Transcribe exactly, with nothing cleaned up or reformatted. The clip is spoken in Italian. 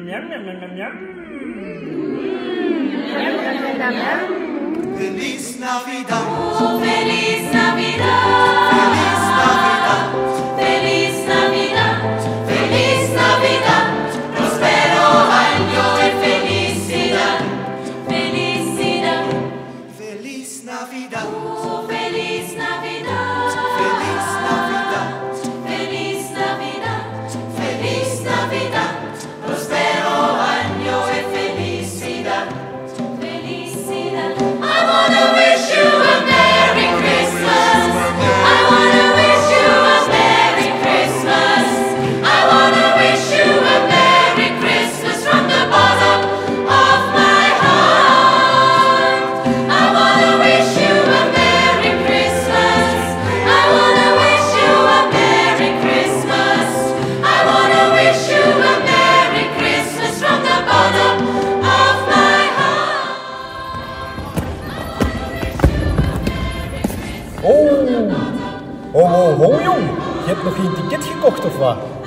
Feliz Navidad. Oh, Feliz Navidad. Feliz Navidad. Feliz Navidad. Feliz Navidad. Prospero año y felicidad. Felicidad. Feliz Navidad. Oh, Feliz Navidad. Feliz Navidad. Feliz Navidad. Feliz Navidad. Prospero año y felicidad. Felicidad. I wanna wish you a Merry Christmas. I wanna wish you a Merry Christmas. I wanna wish you a Merry Christmas from the bottom of my heart. I wanna wish you a Merry Christmas. I wanna wish you a Merry Christmas. I wanna wish you a Merry Christmas from the bottom of my heart. Oh, oh, oh, oh jong, je hebt nog geen ticket gekocht of wat?